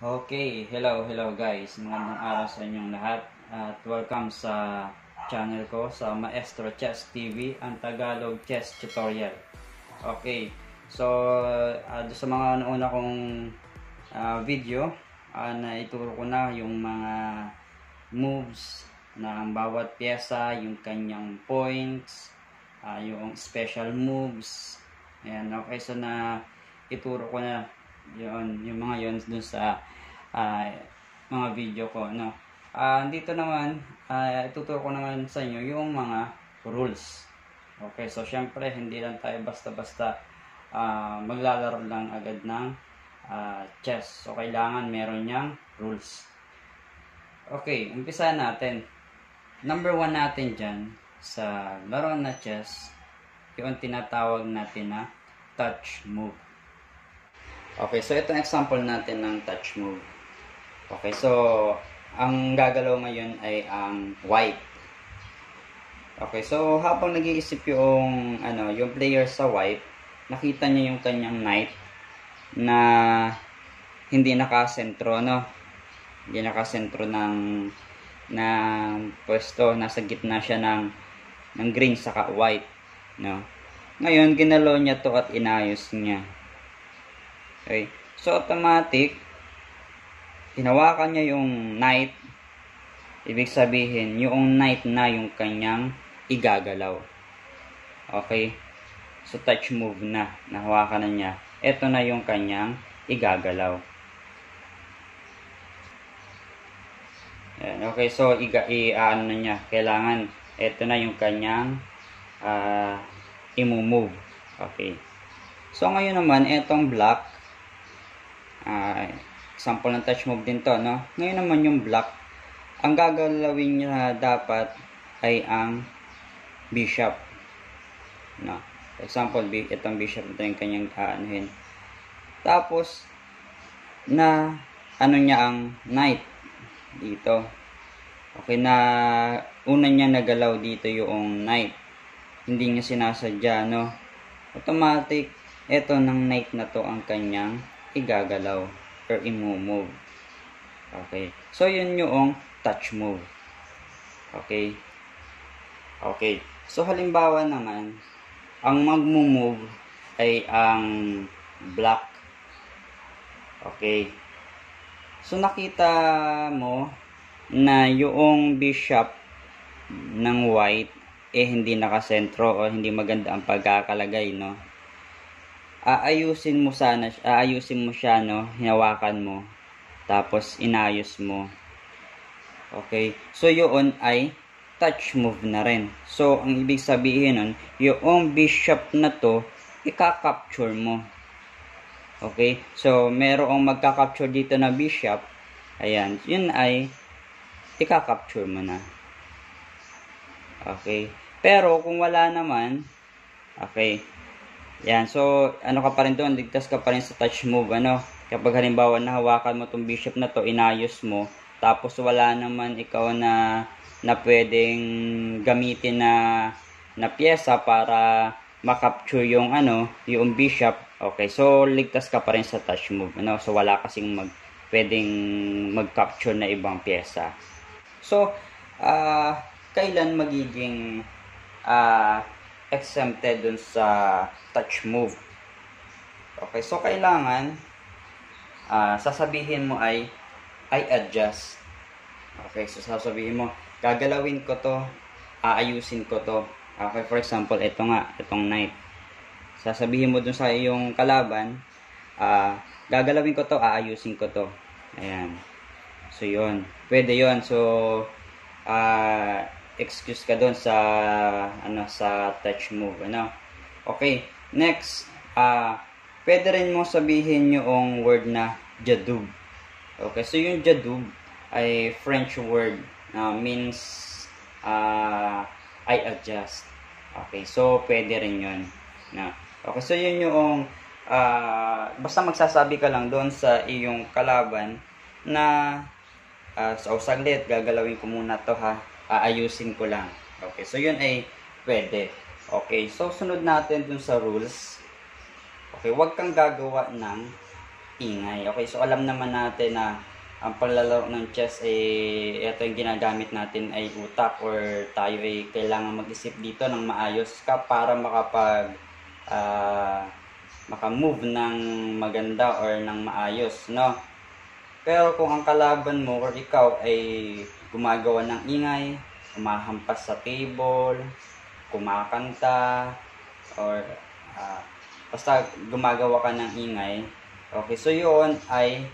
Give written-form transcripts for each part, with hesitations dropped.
Okay, hello guys. Magandang araw sa inyong lahat at welcome sa channel ko sa Maestro Chess TV, ang Tagalog Chess Tutorial. Okay, so doon sa mga nauna kong video, na ituro ko na yung mga moves ng bawat pyesa, yung kanyang points, yung special moves. Ayan, okay, so na ituro ko na yung mga yon dun sa mga video ko, no. Dito naman ituturo ko naman sa inyo yung mga rules. Okay, so syempre hindi lang tayo basta-basta maglalaro lang agad ng chess. So kailangan meron niyang rules. Okay, umpisa natin. Number 1 natin dyan sa laro na chess, yung tinatawag natin na touch move. Okay, so ito ang example natin ng touch move. Okay, so ang gagalaw ngayon ay ang white. Okay, so habang nag-iisip yung yung player sa white, nakita niya yung kanyang knight na hindi nakasentro, no? Hindi nakasentro ng pwesto, nasa gitna siya ng green saka white, no? Ngayon ginalaw niya to at inayos niya. Okay, so automatic hinawakan niya yung knight, ibig sabihin yung knight na yung kanyang igagalaw. Okay, so touch move na, nahawakan na niya, eto na yung kanyang igagalaw. Ayan, okay, so ano na niya, kailangan eto na yung kanyang i-move. Okay, so ngayon naman etong black, example ng touch move din to, no? Ngayon naman yung black, ang gagalawin niya dapat ay ang bishop, no? For example, itong bishop, ito yung kanyang aanuhin. Tapos na niya ang knight dito. Okay, na una niya nagalaw dito yung knight, hindi niya sinasadya, no? Automatic ito ng knight na to ang kanyang igagalaw or i-move. Okay, so yun yung touch move. Okay, okay, so halimbawa naman ang mag-move ay ang black. Okay, so nakita mo na yung bishop ng white hindi nakasentro o hindi maganda ang pagkakalagay, no? Aayusin mo siya, no? Hinawakan mo, tapos inayos mo. Okay, so yun ay touch move na rin. So ang ibig sabihin nun, yung bishop na to ika-capture mo. Okay, so merong magka-capture dito na bishop, ayan, yun ay ika-capture mo na. Okay, pero kung wala naman, okay, yan, so ano ka pa rin doon, ligtas ka pa rin sa touch move, ano? Kapag halimbawa nahawakan mo tong bishop na to, inayos mo, tapos wala naman ikaw na pwedeng gamitin na pyesa para makapture yung yung bishop. Okay, so ligtas ka pa rin sa touch move, ano? So wala kasing pwedeng mag-capture na ibang pyesa. So kailan magiging exempted dun sa touch move? Okay, so kailangan sasabihin mo ay adjust. Okay, so sasabihin mo, gagalawin ko to, aayusin ko to. Okay, for example, itong knight. Sasabihin mo dun sa iyong kalaban, gagalawin ko to, aayusin ko to. Ayan, so yun, pwede yun. So excuse ka doon sa sa touch move, ano? Okay, next, pwede rin mo sabihin yung word na jadub. Okay, so yung jadub ay French word, means I adjust. Okay, so pwede rin yun, na. Okay, so yun yung basta magsasabi ka lang doon sa iyong kalaban na so saglit, gagalawin ko muna to, ha, aayusin ko lang. Okay, so yun ay pwede. Okay, so sunod natin dun sa rules. Okay, huwag kang gagawa ng ingay. Okay, so alam naman natin na ang paglalaro ng chess ito yung ginagamit natin ay utak, or tayo ay kailangan mag-isip dito ng maayos para maka-move ng maganda or ng maayos, no? Pero kung ang kalaban mo or ikaw ay gumagawa ng ingay, kumahampas sa table, kumakanta, or basta gumagawa ka ng ingay, okay, so yun ay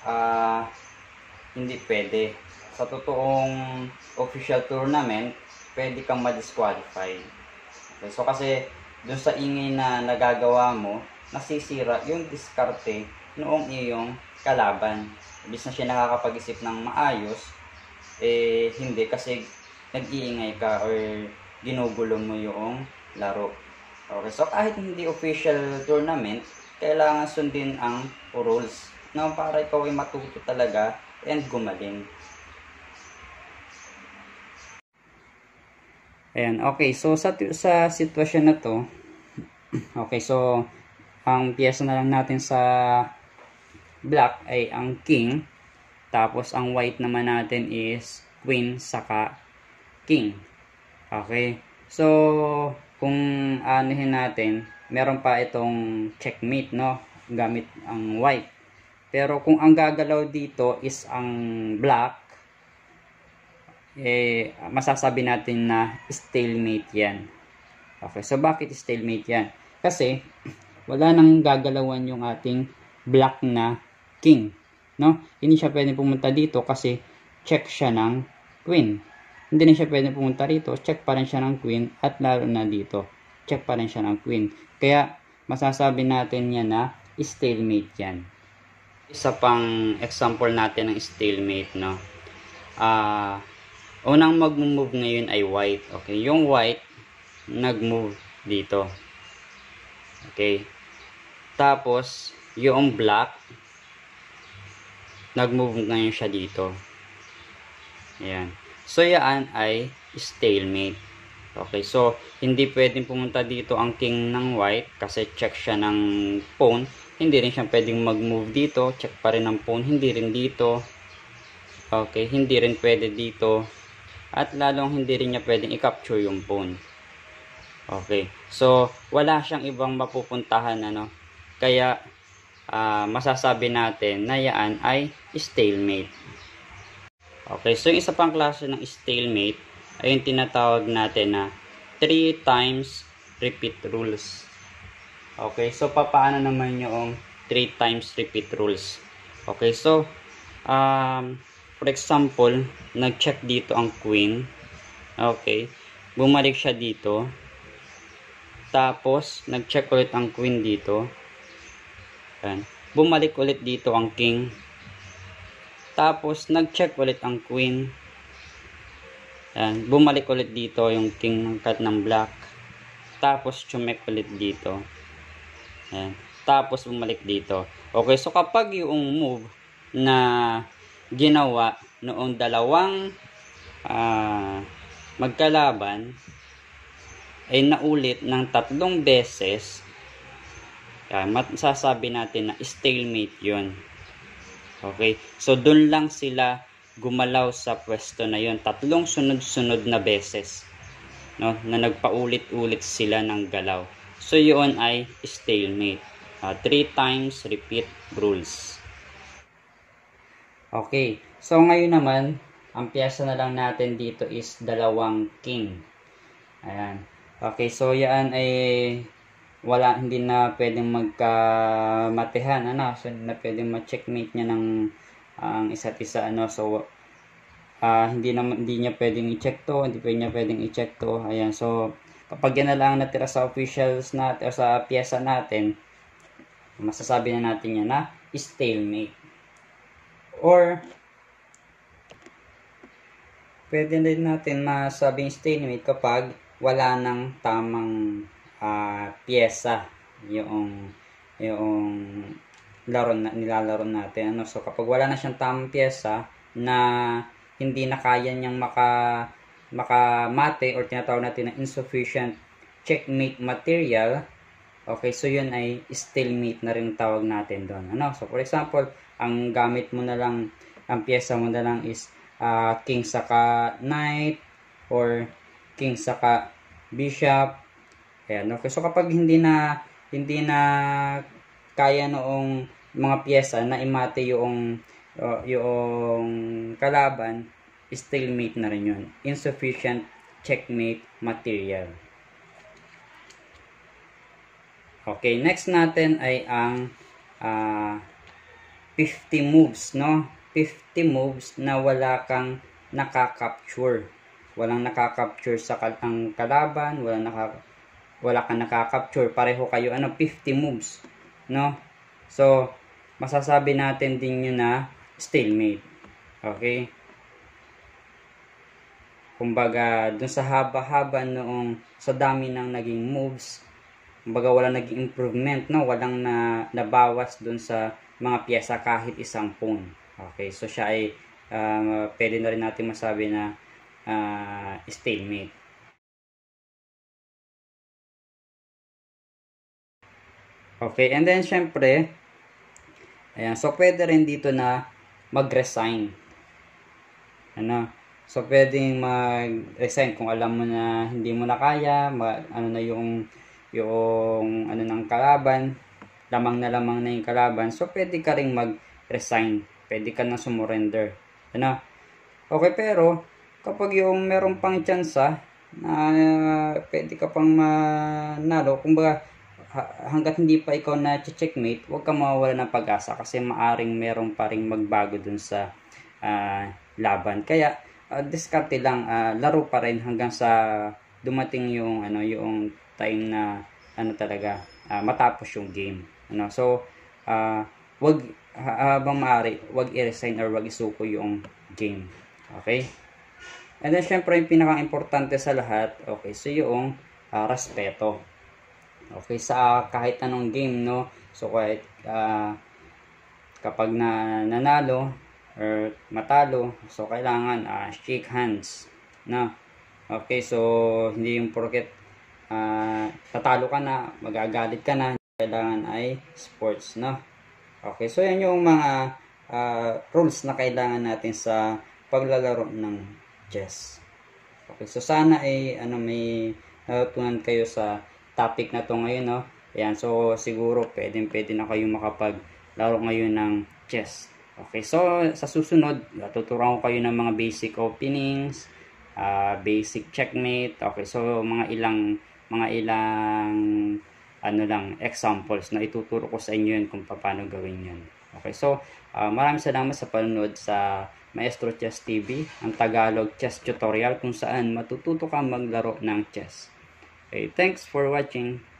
hindi pwede. Sa totoong official tournament, pwede kang ma-disqualify. Okay, so kasi dun sa ingay na nagagawa mo, nasisira yung diskarte noong iyong kalaban. Ibig na siya nakakapag-isip ng maayos, hindi, kasi nag-iingay ka or ginugulo mo yung laro. Okay, so kahit hindi official tournament, kailangan sundin ang rules, no, para ikaw ay matuto talaga and gumaling. Ayan, okay, so sa sitwasyon na to, okay, so ang piyesa na lang natin sa black ay ang king, tapos ang white naman natin is queen saka king. Okay, so kung anuhin natin, meron pa itong checkmate, no, gamit ang white. Pero kung ang gagalaw dito is ang black, masasabi natin na stalemate yan. Okay, so bakit stalemate yan? Kasi wala nang gagalawan yung ating black na king, no? Hindi siya pwede pumunta dito kasi check siya ng queen. Hindi na siya pwede pumunta dito, check pa rin siya ng queen, at lalo na dito, check pa rin siya ng queen. Kaya masasabi natin yan na stalemate yan. Isa pang example natin ng stalemate, no? Unang mag-move ngayon ay white. Okay, yung white nag-move dito. Okay. Tapos yung black nag-move ngayon siya dito. Ayan. So yan ay stalemate. Okay, so hindi pwedeng pumunta dito ang king ng white kasi check siya ng pawn. Hindi rin siya pwedeng mag-move dito, check pa rin ng pawn, hindi rin dito. Okay, hindi rin pwede dito. At lalong hindi rin niya pwedeng i-capture yung pawn. Okay, so wala siyang ibang mapupuntahan, ano. Kaya masasabi natin na yan ay stalemate. Okay, so yung isa pang klase ng stalemate ay yung tinatawag natin na 3 times repeat rules. Okay, so paano naman yung 3 times repeat rules? Okay, so for example, nag-check dito ang queen. Okay, bumalik siya dito. Tapos nag-check ulit ang queen dito. Ayan. Bumalik ulit dito ang king. Tapos nag-check ulit ang queen. Ayan. Bumalik ulit dito yung king ng cut ng black. Tapos chumek ulit dito. Ayan. Tapos bumalik dito. Okay, so kapag yung move na ginawa noong dalawang magkalaban ay naulit ng 3 beses, masasabi natin na stalemate yun. Okay, so dun lang sila gumalaw sa pwesto na yun, 3 sunod-sunod na beses, no, na nagpaulit-ulit sila ng galaw. So yun ay stalemate. 3 times repeat rules. Okay, so ngayon naman ang piyesa na lang natin dito is 2 king. Ayan. Okay, so yan ay hindi na pwedeng magkamatehan, ano, so hindi na pwedeng ma-checkmate niya ng ang isa't isa, ano. So hindi niya pwedeng i-check to, hindi niya pwedeng i-check to. Ayan, so kapag yan na lang natira sa officials natin o sa piyesa natin, masasabi na natin yan na stalemate. Or pwede din natin masabing stalemate kapag wala nang tamang piyesa yung nilalaro natin, ano. So kapag wala na siyang tamang piyesa na hindi na kaya niyang makamate or tinatawag natin na insufficient checkmate material, Okay, so yun ay stalemate na rin tawag natin doon. Ano? So for example, ang gamit mo na lang, ang pyesa mo na lang is king saka knight or king saka bishop. Ayan, okay. So kapag hindi na kaya noong mga pyesa na imate yung kalaban, stalemate na rin yun. Insufficient checkmate material. Okay, next natin ay ang 50 moves, no? 50 moves na wala kang nakaka-capture. Walang nakaka-capture sa ang kalaban, wala kang nakaka-capture. Pareho kayo 50 moves, no? So, masasabi natin din yun na stalemate. Okay? Kumbaga, dun sa haba-haba noong sa dami ng naging moves, kumbaga walang naging improvement, no? Walang nabawas dun sa mga pyesa kahit isang pawn. Okay, so siya ay pwede na rin natin masabi na stalemate. Okay, and then syempre, ayan, so pwede rin dito na mag-resign. Ano? So pwedeng mag-resign kung alam mo na hindi mo na kaya, ano na yung ano ng kalaban, lamang na yung kalaban. So pwede ka ring mag-resign. Pwede ka na sumurrender. Ano? Okay, pero kapag yung meron pang tsansa na pwede ka pang manalo, kumbaga hanggat hindi pa ikaw na checkmate, huwag ka mawawala ng pag-asa kasi maaring meron pa ring magbago dun sa laban. Kaya diskarte lang, laro pa rin hanggang sa dumating yung yung time na talaga matapos yung game. So wag habang maaari, wag i-resign or wag isuko yung game. Okay? And then syempre yung pinaka-importante sa lahat, okay, so yung respeto. Okay, sa kahit anong game, no? So kahit kapag nanalo or matalo, so kailangan shake hands, no? Okay, so hindi yung porket tatalo ka na, magagalit ka na, kailangan ay sports, no? Okay, so yan yung mga rules na kailangan natin sa paglalaro ng chess. Okay, so sana ay may natutunan kayo sa topic na to ngayon, no? Ayan, so siguro pwede na kayo makapaglaro ngayon ng chess. Okay, so sa susunod, tuturuan ko kayo ng mga basic openings, basic checkmate. Okay, so mga ilang examples na ituturo ko sa inyo yun kung paano gawin yun. Okay, so maraming salamat sa panonood sa Maestro Chess TV, ang Tagalog chess tutorial kung saan matututo kang maglaro ng chess. Okay, thanks for watching.